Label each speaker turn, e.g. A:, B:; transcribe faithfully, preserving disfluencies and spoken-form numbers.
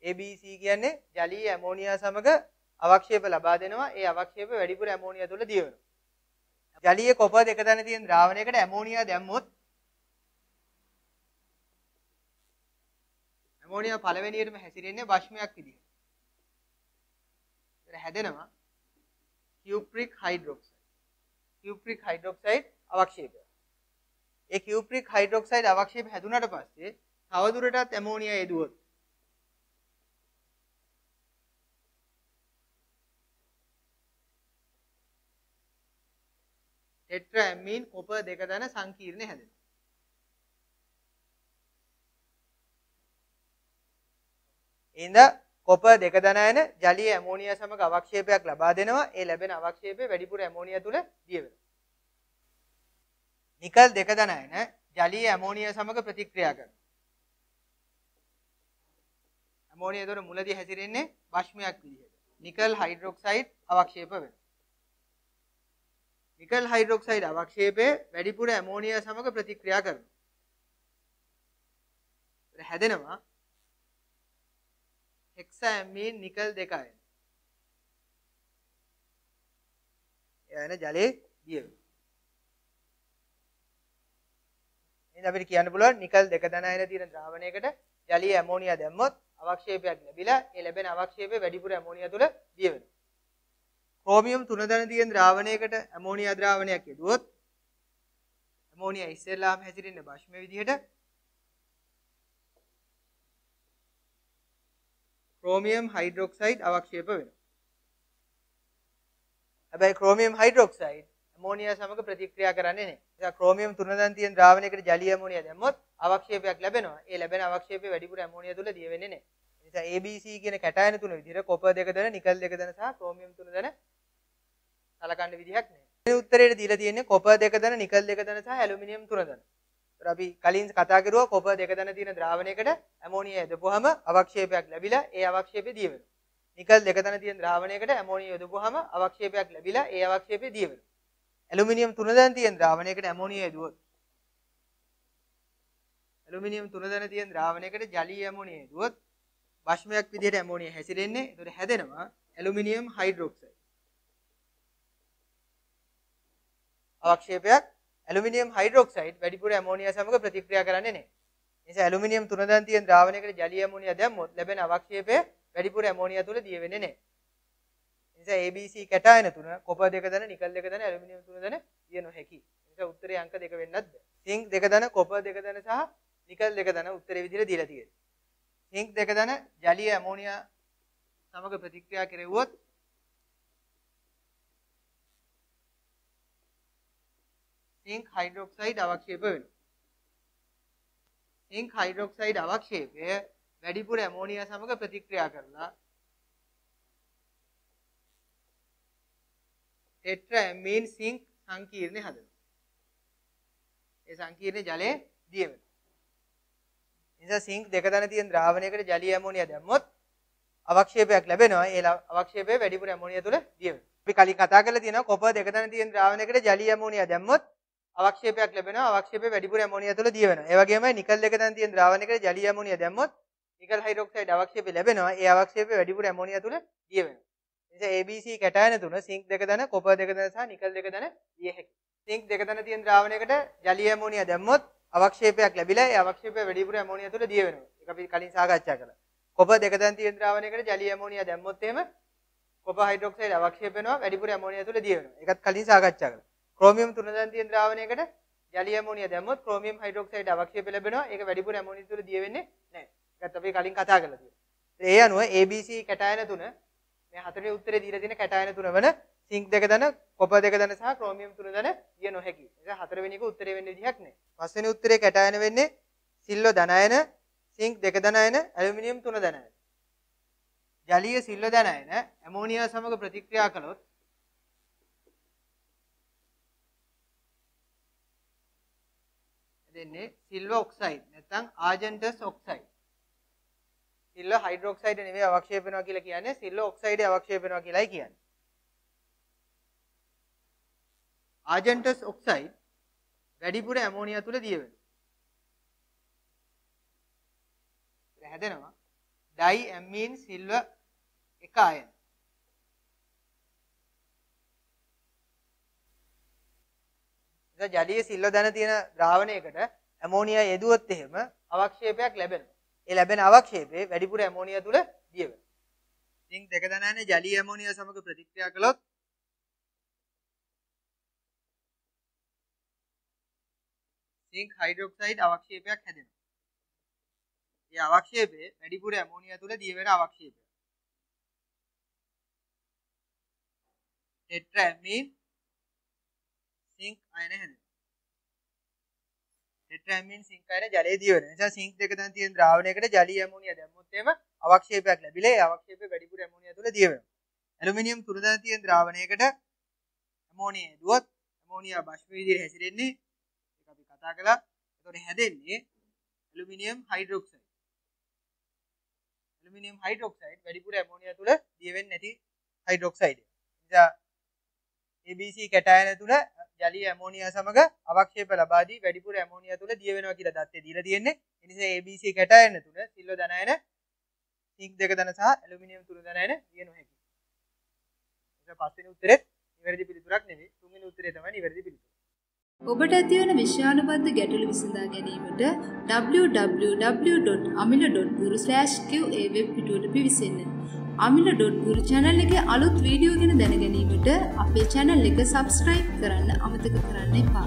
A: A B C කියන්නේ ජලීය ammonia සමග අවක්ෂේප ලබා දෙනවා. ඒ අවක්ෂේප වැඩිපුර ඇමෝනියා තුල දියවෙනවා. ජලීය කොපර් දෙක දන තියෙන ද්‍රාවණයකට ඇමෝනියා දැම්මොත් ඇමෝනියා පළවෙනියටම හැසිරෙන්නේ භස්මයක් විදිහට. ඒක හැදෙනවා කියුප්‍රික් හයිඩ්‍රොක්සයිඩ්. කියුප්‍රික් හයිඩ්‍රොක්සයිඩ් අවක්ෂේපය. ඒ කියුප්‍රික් හයිඩ්‍රොක්සයිඩ් අවක්ෂේප හැදුනට පස්සේ තවදුරටත් ඇමෝනියා යෙදුවොත් ටෙට්‍රාඇමීන් කොපර් දෙක දන සංකීර්ණය හැදෙනවා. ඉඳ කොපර් දෙක දනයන ජලීය ඇමෝනියා සමග අවක්ෂේපයක් ලබා දෙනවා. ඒ ලැබෙන අවක්ෂේපය වැඩිපුර ඇමෝනියා තුල දිය වෙනවා. නිකල් දෙක දනයන ජලීය ඇමෝනියා සමග ප්‍රතික්‍රියා කරනවා. ඇමෝනියා එතකොට මුලදී හැසිරෙන්නේ භස්මයක් විදිහට. නිකල් හයිඩ්‍රොක්සයිඩ් අවක්ෂේප වෙනවා. නිකල් හයිඩ්‍රොක්සයිඩ් අවක්ෂේපය වැඩිපුර ඇමෝනියා සමග ප්‍රතික්‍රියා කරනවා. ඒක හැදෙනවා හෙක්සාඇමීන් නිකල් දෙක අයන. ඒ අයන ජලයේ දිය වෙනවා. එහෙනම් අපිට කියන්න පුළුවන් නිකල් දෙක දන අයන තියෙන ද්‍රාවණයකට ජලීය ඇමෝනියා දැම්මොත් අවක්ෂේපයක් ලැබිලා ඒ ලැබෙන අවක්ෂේපය වැඩිපුර ඇමෝනියා තුල දිය වෙනවා. ක්‍රෝමියම් තුන දන තියෙන ද්‍රාවණයකට ඇමෝනියා ද්‍රාවණයක් යෙදුවොත් ඇමෝනියා ඉස්සෙල්ලාම හැසිරෙන්නේ භස්ම විදිහට. ක්‍රෝමියම් හයිඩ්‍රොක්සයිඩ් අවක්ෂේප වෙනවා. හැබැයි ක්‍රෝමියම් හයිඩ්‍රොක්සයිඩ් ඇමෝනියා සමග ප්‍රතික්‍රියා කරන්නේ නැහැ. ඒ නිසා ක්‍රෝමියම් තුන දන තියෙන ද්‍රාවණයකට ජලීය ඇමෝනියා දැම්මොත් අවක්ෂේපයක් ලැබෙනවා. ඒ ලැබෙන අවක්ෂේපය වැඩිපුර ඇමෝනියා තුල දිය වෙන්නේ නැහැ. ඒ නිසා A B C කියන කැටයන තුන විදිහට කොපර් දෙක දන, නිකල් දෙක දන සහ ක්‍රෝමියම් තුන දන සලකන්න විදිහක් නැහැ. මේ උත්තරේට දීලා තියෙන්නේ කොපර් දෙක දන, නිකල් දෙක දන සහ ඇලුමිනියම් තුන දන. ඒතර අපි කලින් කතා කරුවා කොපර් දෙක දන තියෙන ද්‍රාවණයකට ඇමෝනියා යොදපුවාම අවක්ෂේපයක් ලැබිලා ඒ අවක්ෂේපය දිය වෙනවා. නිකල් දෙක දන තියෙන ද්‍රාවණයකට ඇමෝනියා යොදපුවාම අවක්ෂේපයක් ලැබිලා ඒ අවක්ෂේපය දිය වෙනවා. ඇලුමිනියම් තුන දන තියෙන ද්‍රාවණයකට ඇමෝනියා යොදුවොත් ඇලුමිනියම් තුන දන තියෙන ද්‍රාවණයකට ජලීය ඇමෝනියා යොදුවොත් භස්මයක් විදිහට ඇමෝනියා හැසිරෙන්නේ. ඒතර හැදෙනවා ඇලුමිනියම් හයිඩ්‍රොක්සයිඩ්. අවක්ෂේපයක් ඇලුමිනියම් හයිඩ්‍රොක්සයිඩ් වැඩිපුර ඇමෝනියා සමග ප්‍රතික්‍රියා කරන්නේ නැහැ. ඒ නිසා ඇලුමිනියම් තුන දන තියෙන ද්‍රාවණයකට ජලීය ඇමෝනියා දැම්මොත් ලැබෙන අවක්ෂේපය වැඩිපුර ඇමෝනියා තුල දිය වෙන්නේ නැහැ. ඒ නිසා A B C කැටයන තුන කොපර් දෙක දන, නිකල් දෙක දන, ඇලුමිනියම් තුන දන දිය නොහැකි. ඒ නිසා උත්තරේ අංක දෙක වෙන්නත් බෑ. සිංක් දෙක දන, කොපර් දෙක දන සහ නිකල් දෙක දන උත්තරේ විදිහට දීලා තියෙනවා. සිංක් දෙක දන ජලීය ඇමෝනියා සමග ප්‍රතික්‍රියා කෙරෙව්වොත් සිංක් හයිඩ්‍රොක්සයිඩ් අවක්ෂේප වෙනවා. සිංක් හයිඩ්‍රොක්සයිඩ් අවක්ෂේපය වැඩිපුර ඇමෝනියා සමග ප්‍රතික්‍රියා කරලා ටෙට්‍රාඇමීන් සිංක් සංකීර්ණය හදනවා. ඒ සංකීර්ණ ජලයේ දිය වෙනවා. ඒ නිසා සිංක් දෙක දන තියෙන ද්‍රාවණයකට ජලීය ඇමෝනියා දැම්මොත් අවක්ෂේපයක් ලැබෙනවා. ඒ අවක්ෂේපය වැඩිපුර ඇමෝනියා තුල දිය වෙනවා. අපි කලින් කතා කරලා තියෙනවා කොපර් දෙක දන තියෙන ද්‍රාවණයකට ජලීය ඇමෝනියා දැම්මොත් අවක්ෂේපයක් ලැබෙනවා. අවක්ෂේපය වැඩිපුර ඇමෝනියා තුල දිය වෙනවා. ඒ වගේමයි නිකල් දෙක දන තියෙන ද්‍රාවණයකට ජලීය ඇමෝනියා දැම්මොත් නිකල් හයිඩ්‍රොක්සයිඩ් අවක්ෂේපය ලැබෙනවා. ඒ අවක්ෂේපය වැඩිපුර ඇමෝනියා තුල දිය වෙනවා. ඒ නිසා A B C කැටයන තුන සිංක් දෙක දන, කොපර් දෙක දන සහ නිකල් දෙක දන දිය හැකියි. සිංක් දෙක දන තියෙන ද්‍රාවණයකට ජලීය ඇමෝනියා දැම්මොත් අවක්ෂේපයක් ලැබිලා ඒ අවක්ෂේපය වැඩිපුර ඇමෝනියා තුල දිය වෙනවා. ඒක අපි කලින් සාකච්ඡා කළා. කොපර් දෙක දන තියෙන ද්‍රාවණයකට ජලීය ඇමෝනියා දැම්මොත් එහෙම කොපර් හයිඩ්‍රොක්සයිඩ් අවක්ෂේප වෙනවා වැඩිපුර ඇමෝනියා තුල දිය වෙනවා. ඒකත් කලින් සාකච්ඡා කළා. ක්‍රෝමියම් තුන දන තියෙන ද්‍රාවණයකට ජලීය ඇමෝනියා දැම්මොත් ක්‍රෝමියම් හයිඩ්‍රොක්සයිඩ් අවක්ෂේප ලැබෙනවා. ඒක වැඩිපුර ඇමෝනියා තුල දිය වෙන්නේ නැහැ. ඒකත් අපි කලින් කතා කරලා තියෙනවා. ඒ අනුව A B C කැටයන තුන මේ හතරේ උත්තරේ දීලා තියෙන කැටයන තුන වන සිංක් දෙක දන, කොපර් දෙක දන සහ ක්‍රෝමියම් තුන දන දිය නොහැකි. ඒක හතරවෙනි එක උත්තරේ වෙන්න විදිහක් නැහැ. පස්වෙනි උත්තරේ කැටයන වෙන්නේ සිල්ලෝ ධනයන, සිංක් දෙක ධනයන, ඇලුමිනියම් තුන ධනයන. ජලීය සිල්ලෝ ධනයන ඇමෝනියා සමග ප්‍රතික්‍රියා කළොත් දෙන්නේ සිල්වර් ඔක්සයිඩ් නැත්නම් ආජන්ටස් ඔක්සයිඩ්. සිල්වර් හයිඩ්‍රොක්සයිඩ් නෙවෙයි අවක්ෂේප වෙනවා කියලා කියන්නේ සිල්වර් ඔක්සයිඩ් අවක්ෂේප වෙනවා කියලායි කියන්නේ. ආජන්ටස් ඔක්සයිඩ් වැඩිපුර ඇමෝනියා තුල දිය වෙනවා. ඒක හැදෙනවා diamine silver එක අයන. ඉතින් ජලීය සිල්ව ධන තියෙන ද්‍රාවණයකට ඇමෝනියා යෙදුවොත් එහෙම අවක්ෂේපයක් ලැබෙනවා. ඒ ලැබෙන අවක්ෂේපේ වැඩිපුර ඇමෝනියා තුල දිය වෙනවා. සිංක් දෙක දනන්නේ ජලීය ඇමෝනියා සමග ප්‍රතික්‍රියා කළොත් සිංක් හයිඩ්‍රොක්සයිඩ් අවක්ෂේපයක් හැදෙනවා. මේ අවක්ෂේපේ වැඩිපුර ඇමෝනියා තුල දිය වෙන අවක්ෂේපය. ටෙට්‍රාමීන් සිංක් අයන හැදෙනවා. ටෙට්‍රාමීන් සිංක් අයන ජලයේ දිය වෙනවා. ඒ නිසා සිංක් දෙක දන් තියෙන ද්‍රාවණයකට ජලීය ඇමෝනියා දැම්මොත් එහෙම අවක්ෂේපයක් ලැබිලා ඒ අවක්ෂේපේ වැඩිපුර ඇමෝනියා තුල දිය වෙනවා. ඇලුමිනියම් තුන දන් තියෙන ද්‍රාවණයකට ඇමෝනියා දුවොත් ඇමෝනියා බෂ්ප විදිහට හැසිරෙන්නේ ඒක අපි කතා කළා. ඒතකොට හැදෙන්නේ ඇලුමිනියම් හයිඩ්‍රොක්සයිඩ්. ඇලුමිනියම් හයිඩ්‍රොක්සයිඩ් වැඩිපුර ඇමෝනියා තුල දිය වෙන්නේ නැති හයිඩ්‍රොක්සයිඩ්. නිසා A B C කැටයන තුල ජලීය ඇමෝනියා සමග අවක්ෂේප ලබා දී වැඩිපුර ඇමෝනියා තුල දිය වෙනවා කියලා දත්තේ දීලා තියෙන්නේ. ඒ නිසා A B C කැටයන තුල සිල්ව ධනයන සිංක් දෙක ධන සහ ඇලුමිනියම් තුන ධනයන දිය නොහැකියි. ඒක පස්වෙනි උත්තරෙත් නිවැරදි පිළිතුරක් නෙවෙයි. තුන්වෙනි උත්තරේ තමයි නිවැරදි පිළිතුර.
B: ඔබට ඇතිවන විෂයානුබද්ධ ගැටලු විසඳා ගැනීමට w w w dot amila dot guru slash q a web පිටුවට පිවිසෙන්න. amila dot guru channel එකේ අලුත් වීඩියෝ ගැන දැන ගැනීමට අපේ channel එක subscribe කරන්න අමතක කරන්න එපා.